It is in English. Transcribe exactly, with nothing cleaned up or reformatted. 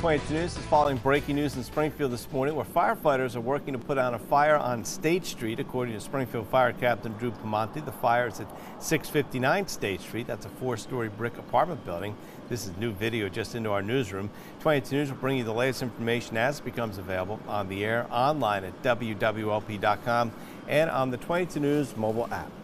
twenty-two News is following breaking news in Springfield this morning where firefighters are working to put out a fire on State Street. According to Springfield Fire Captain Drew Pamonte, the fire is at six fifty-nine State Street. That's a four-story brick apartment building. This is new video just into our newsroom. twenty-two News will bring you the latest information as it becomes available on the air, online at w w l p dot com, and on the twenty-two News mobile app.